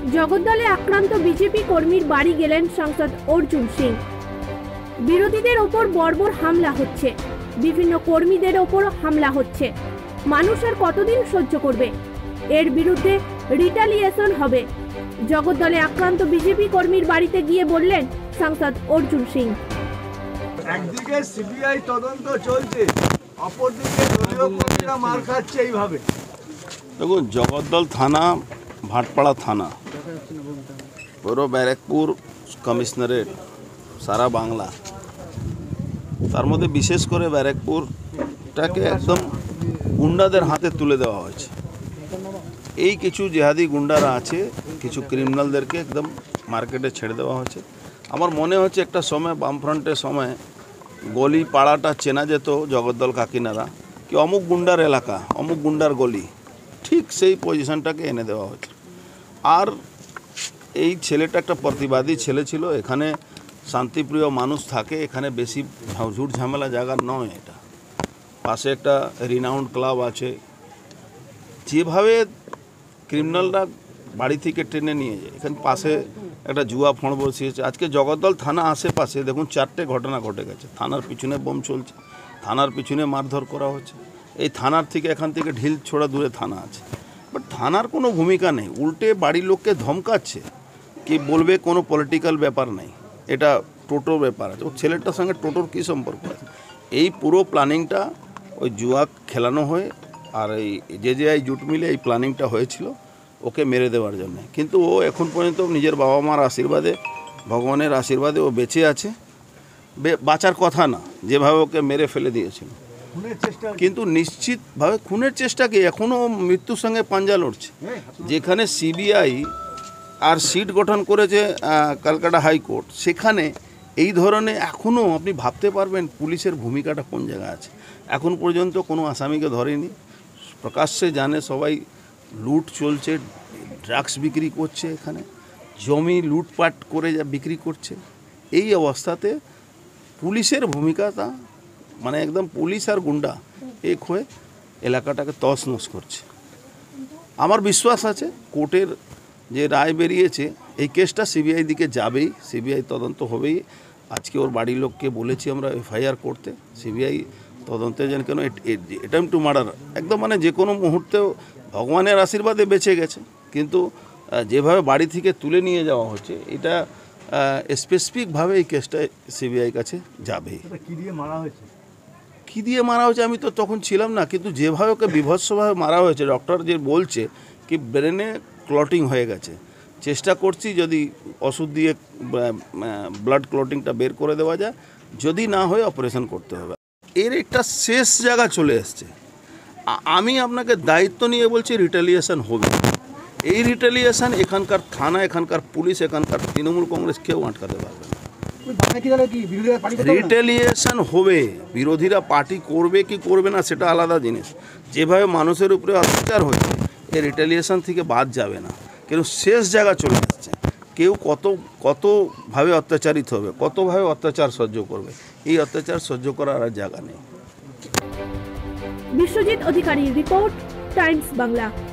জগদ্দলে আক্রান্ত বিজেপি কর্মীর বাড়ি গেলেন সাংসদ অর্জুন সিং। বিরোধীদের ওপর বর্বর হামলা হচ্ছে, বিভিন্ন কর্মীদের ওপর হামলা হচ্ছে। মানুষ আর কতদিন সহ্য করবে? এর বিরুদ্ধে রিটালিয়েশন হবে। জগদ্দলে আক্রান্ত বিজেপি কর্মীর বাড়িতে গিয়ে বললেন সাংসদ অর্জুন সিং। একদিকে সিবিআই তদন্ত চলছে, অপরদিকে দলীয় কর্মীরা মার খাচ্ছে এইভাবে। দেখুন, জগদ্দল থানা, ভাটপাড়া থানা, পুরো ব্যারাকপুর কমিশনারেট, সারা বাংলা, তার মধ্যে বিশেষ করে ব্যারাকপুরটাকে একদম গুন্ডাদের হাতে তুলে দেওয়া হয়েছে। এই কিছু জেহাদি গুন্ডারা আছে, কিছু ক্রিমিনালদেরকে একদম মার্কেটে ছেড়ে দেওয়া হয়েছে। আমার মনে হচ্ছে একটা সময় বামফ্রন্টের সময় গলি পাড়াটা চেনা যেত জগদ্দল কাকিনারা, কি অমুক গুন্ডার এলাকা, অমুক গুন্ডার গলি, ঠিক সেই পজিশনটাকে এনে দেওয়া হয়েছে। আর এই ছেলেটা একটা প্রতিবাদী ছেলে ছিল, এখানে শান্তিপ্রিয় মানুষ থাকে, এখানে বেশি ঝুট ঝামেলা জায়গা নয়। এটা পাশে একটা রিনাউন্ড ক্লাব আছে। যেভাবে ক্রিমিনালরা বাড়ি থেকে টেনে নিয়ে যায়, এখানে পাশে একটা জুয়া ফোঁড় বসিয়েছে। আজকে জগদ্দল থানা আশেপাশে দেখুন 4টে ঘটনা ঘটে গেছে। থানার পিছনে বোম চলছে, থানার পিছনে মারধর করা হচ্ছে। এই থানার থেকে এখান থেকে ঢিল ছোড়া দূরে থানা আছে, বাট থানার কোনো ভূমিকা নেই। উল্টে বাড়ির লোককে ধমকাচ্ছে, কি বলবে কোনো পলিটিক্যাল ব্যাপার নেই, এটা টোটোর ব্যাপার আছে। ও ছেলেটার সঙ্গে টোটোর কী সম্পর্ক আছে? এই পুরো প্ল্যানিংটা ওই জুয়া খেলানো হয়ে আর এই যে জুট মিলে এই প্ল্যানিংটা হয়েছিল ওকে মেরে দেওয়ার জন্য। কিন্তু ও এখন পর্যন্ত নিজের বাবা মার আশীর্বাদে, ভগবানের আশীর্বাদে ও বেঁচে আছে। বাঁচার কথা না, যেভাবে ওকে মেরে ফেলে দিয়েছিল। কিন্তু নিশ্চিতভাবে খুনের চেষ্টাকে এখনও মৃত্যুর সঙ্গে পাঞ্জা লড়ছে। যেখানে সিবিআই আর সিট গঠন করেছে কলকাতা হাইকোর্ট, সেখানে এই ধরনের এখনও আপনি ভাবতে পারবেন পুলিশের ভূমিকাটা কোন জায়গায় আছে। এখন পর্যন্ত কোনো আসামিকে ধরেনি। প্রকাশ্যে জানে সবাই লুট চলছে, ড্রাগস বিক্রি করছে, এখানে জমি লুটপাট করে যা বিক্রি করছে। এই অবস্থাতে পুলিশের ভূমিকাটা মানে একদম পুলিশ আর গুন্ডা এক হয়ে এলাকাটাকে তছনছ করছে। আমার বিশ্বাস আছে কোর্টের যে রায় বেরিয়েছে এই কেসটা সিবিআই দিকে যাবেই, সিবিআই তদন্ত হবেই। আজকে ওর বাড়ির লোককে বলেছি আমরা এফআইআর করতে, সিবিআই তদন্তে যেন, কেন অ্যাটেম্প টু মার্ডার একদম মানে যে কোনো মুহূর্তেও ভগবানের আশীর্বাদে বেঁচে গেছে। কিন্তু যেভাবে বাড়ি থেকে তুলে নিয়ে যাওয়া হচ্ছে, এটা স্পেসিফিকভাবে এই কেসটা সিবিআই কাছে যাবেই। কী দিয়ে মারা হয়েছে আমি তো তখন ছিলাম না, কিন্তু যেভাবে ওকে বিভৎসভাবে মারা হয়েছে, ডক্টর যে বলছে কি ব্রেনে ক্লটিং হয়ে গেছে। চেষ্টা করছি যদি ওষুধ দিয়ে ব্লাড ক্লটিংটা বের করে দেওয়া যায়, যদি না হয় অপারেশন করতে হবে। এর একটা শেষ জায়গা চলে এসছে। আমি আপনাকে দায়িত্ব নিয়ে বলছি রিটালিয়েশন হবে। এই রিটালিয়েশন এখানকার থানা, এখানকার পুলিশ, এখানকার তৃণমূল কংগ্রেস কেউ আটকাতে পারবে না। রিটালিয়েশন হবে। বিরোধীরা পার্টি করবে কি করবে না সেটা আলাদা জিনিস। যেভাবে মানুষের উপরে অত্যাচার হয়েছে, এই রিটালিয়েশন থেকে বাদ যাবে না। কিন্তু শেষ জায়গা চলে আসছে। কেউ কতভাবে অত্যাচারিত হবে, কতভাবে অত্যাচার সহ্য করবে, এই অত্যাচার সহ্য করার আর জায়গা নেই। Biswajit Adhikari report, Times Bangla.